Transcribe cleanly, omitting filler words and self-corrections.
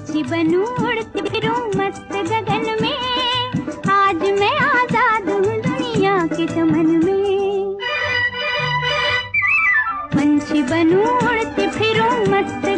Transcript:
पंछी बनूं उड़ती फिरूं मस्त गगन में, आज मैं आजाद हूँ दुनिया के चमन में। पंछी बनूं उड़ती फिरूं मस्त